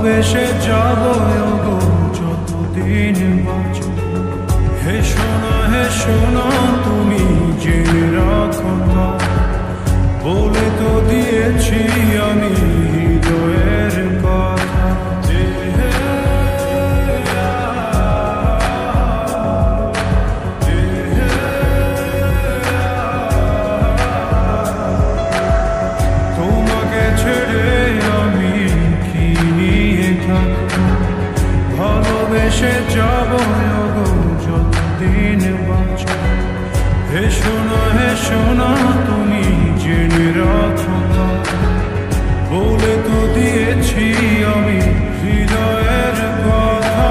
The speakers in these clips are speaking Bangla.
ভালোবেসে যাব গো যতদিন বাঁচব। হে সোনা তুমি জেনে রাখো না, বলে তো দিয়েছি আমি হৃদয়ের কথা। তোমাকে ছেড়ে আমি কি নিয়ে থাকবো, ভালোবেসে যাব গো যতদিন বাঁচব। হে সোনা তুমি জেনে রাখো না, বলে তো দিয়েছি আমি হৃদয়ের কথা।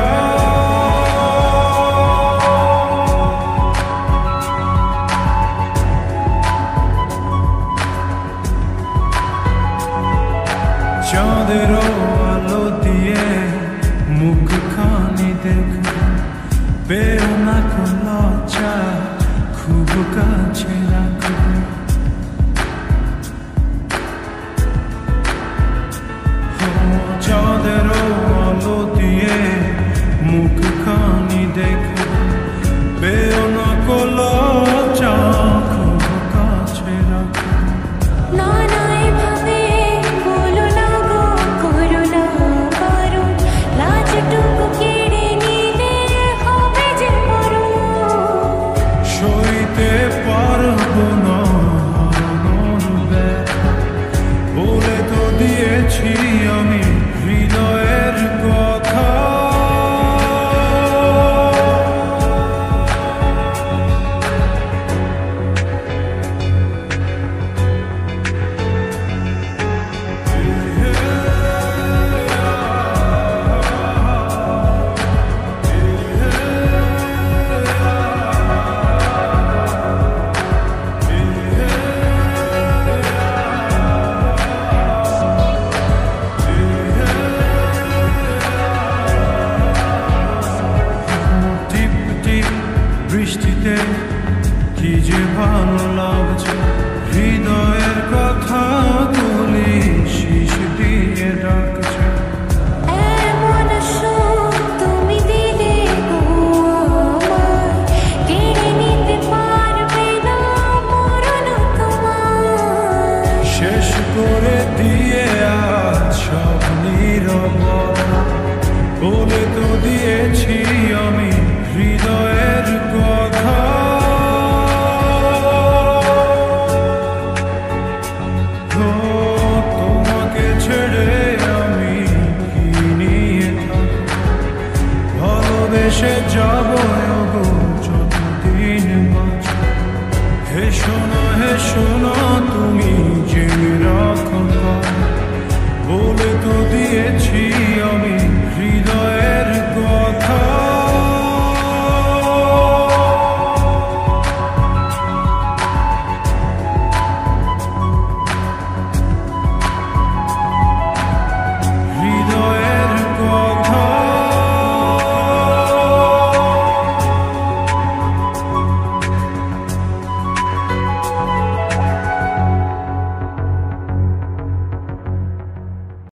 চাঁদের আলো দিয়ে মুখখানি দেখো, পেও না কোন লজ্জা, খুব কাছে রাখো। চাঁদের আলো দিয়ে মুখখানি দেখো, পেও না কোন লজ্জা, খুব কাছে রাখো। সইতে পারবো না হারানোর ব্যথা, বলে তো দিয়েছি আমি